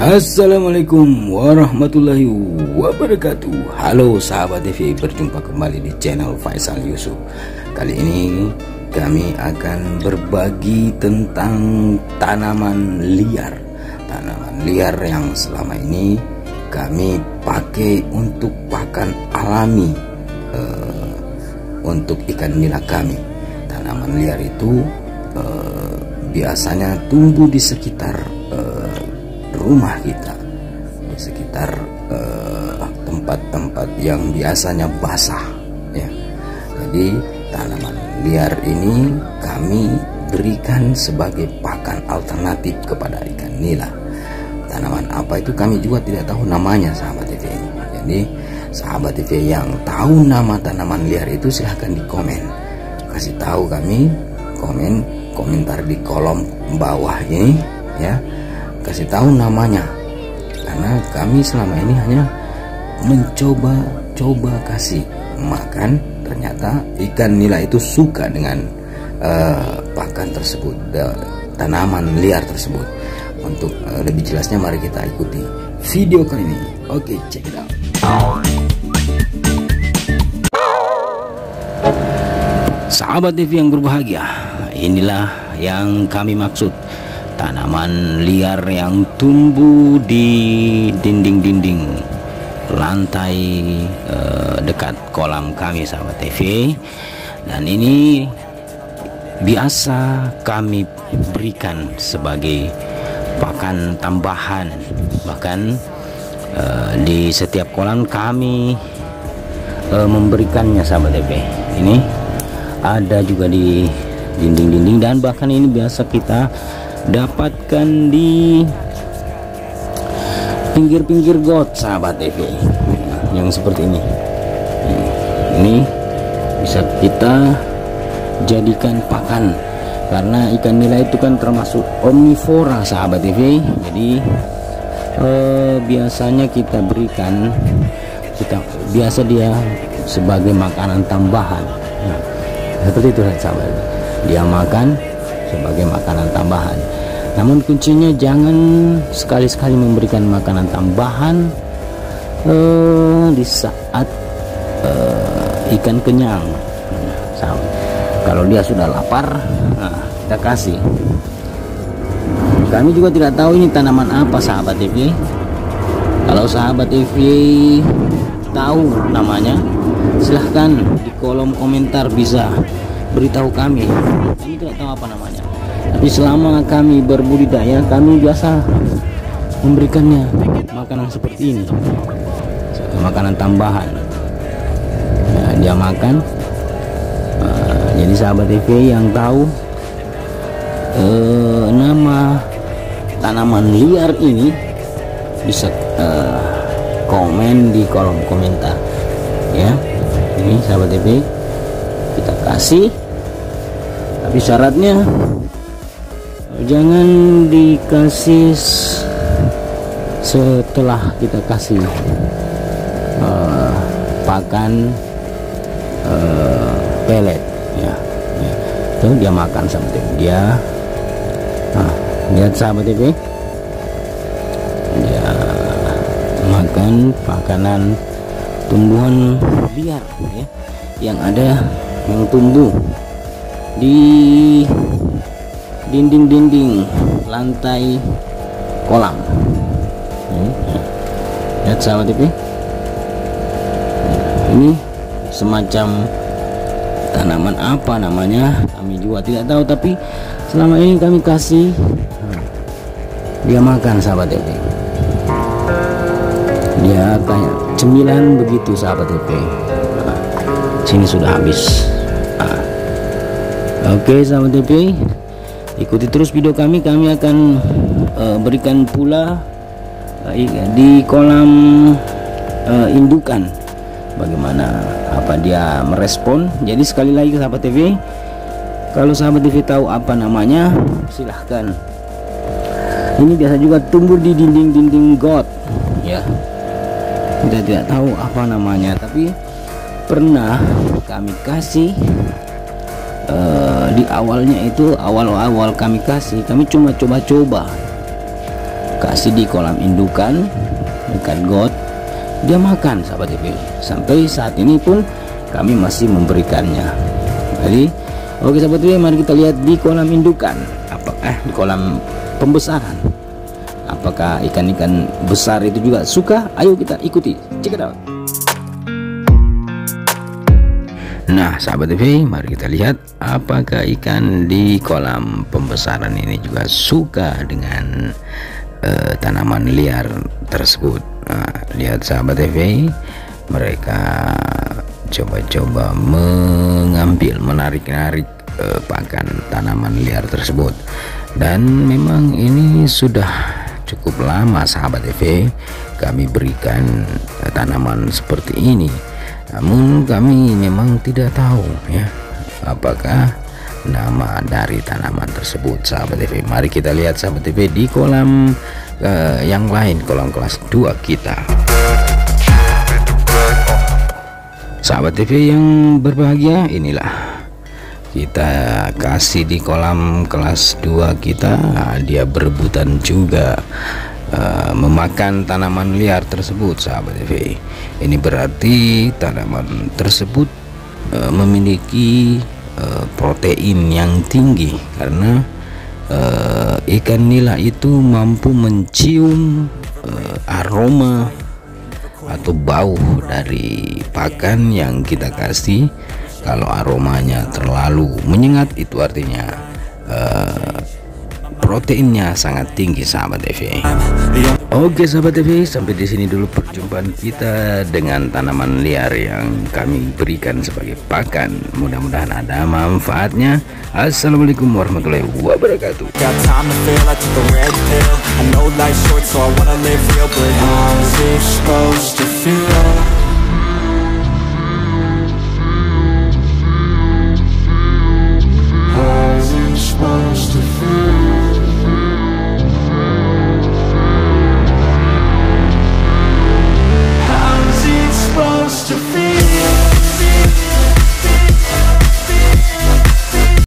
Assalamualaikum warahmatullahi wabarakatuh. Halo sahabat TV, berjumpa kembali di channel Faisal Yusuf. Kali ini kami akan berbagi tentang tanaman liar. Tanaman liar yang selama ini kami pakai untuk pakan alami untuk ikan nila kami. Tanaman liar itu biasanya tumbuh di sekitar rumah kita, di sekitar tempat-tempat yang biasanya basah ya. Jadi tanaman liar ini kami berikan sebagai pakan alternatif kepada ikan nila. Tanaman apa itu kami juga tidak tahu namanya sahabat TV. Jadi sahabat TV yang tahu nama tanaman liar itu silahkan di komen, kasih tahu kami, komentar di kolom bawah ini ya, kasih tahu namanya, karena kami selama ini hanya mencoba kasih makan. Ternyata ikan nila itu suka dengan pakan tersebut, tanaman liar tersebut. Untuk lebih jelasnya mari kita ikuti video kali ini. Oke, check it out. Sahabat TV yang berbahagia, inilah yang kami maksud. Tanaman liar yang tumbuh di dinding-dinding lantai dekat kolam kami sahabat TV. Dan ini biasa kami berikan sebagai pakan tambahan. Bahkan di setiap kolam kami memberikannya sahabat TV. Ini ada juga di dinding-dinding, dan bahkan ini biasa kita dapatkan di pinggir-pinggir got sahabat TV yang seperti ini. Ini bisa kita jadikan pakan, karena ikan nila itu kan termasuk omnivora sahabat TV. Jadi biasanya kita berikan, biasa dia sebagai makanan tambahan. Nah, seperti itu sahabat, dia makan sebagai makanan tambahan. Namun kuncinya jangan sekali-sekali memberikan makanan tambahan di saat ikan kenyang. Kalau dia sudah lapar, kita kasih. Kami juga tidak tahu ini tanaman apa sahabat TV. Kalau sahabat TV tahu namanya, silahkan di kolom komentar bisa beritahu kami. Kami tidak tahu apa namanya, tapi selama kami berbudidaya, kami biasa memberikannya makanan seperti ini, makanan tambahan. Nah, dia makan. Jadi sahabat TV yang tahu nama tanaman liar ini bisa komen di kolom komentar ya. Ini sahabat TV kita kasih, tapi syaratnya jangan dikasih setelah kita kasih pakan pelet ya. Itu dia makan sampai dia lihat sahabat TV, dia makan makanan tumbuhan liar ya, yang ada yang tumbuh di dinding-dinding lantai kolam. Lihat sahabat TV, ini semacam tanaman apa namanya kami juga tidak tahu, tapi selama ini kami kasih, dia makan sahabat TV. Dia kayak cemilan begitu sahabat TV. Sini sudah habis. Oke sahabat TV, ikuti terus video kami akan berikan pula di kolam indukan bagaimana apa dia merespon. Jadi sekali lagi sahabat TV, kalau sahabat TV tahu apa namanya, silahkan. Ini biasa juga tumbuh di dinding-dinding got ya. Kita tidak tahu apa namanya, tapi pernah kami kasih di awalnya itu, awal kami kasih, kami cuma coba-coba kasih di kolam indukan ikan got, dia makan sahabat TV. Sampai saat ini pun kami masih memberikannya. Jadi oke sahabat TV, mari kita lihat di kolam indukan, apakah di kolam pembesaran, apakah ikan-ikan besar itu juga suka? Ayo kita ikuti, check it out. Nah sahabat TV, mari kita lihat apakah ikan di kolam pembesaran ini juga suka dengan tanaman liar tersebut. Nah, lihat sahabat TV, mereka coba-coba mengambil, menarik-narik pakan tanaman liar tersebut. Dan memang ini sudah cukup lama sahabat TV kami berikan tanaman seperti ini. Namun kami memang tidak tahu ya apakah nama dari tanaman tersebut sahabat TV. Mari kita lihat sahabat TV di kolam yang lain, kolam kelas 2 kita. Sahabat TV yang berbahagia, inilah kita kasih di kolam kelas 2 kita. Nah, dia berebutan juga memakan tanaman liar tersebut sahabat TV. Ini berarti tanaman tersebut memiliki protein yang tinggi, karena ikan nila itu mampu mencium aroma atau bau dari pakan yang kita kasih. Kalau aromanya terlalu menyengat, itu artinya proteinnya sangat tinggi sahabat TV. Oke sahabat TV, sampai di sini dulu perjumpaan kita dengan tanaman liar yang kami berikan sebagai pakan. Mudah-mudahan ada manfaatnya. Assalamualaikum warahmatullahi wabarakatuh. Got time to feel, I took a red pill. I know life's short, so I wanna live real, but I'm supposed to feel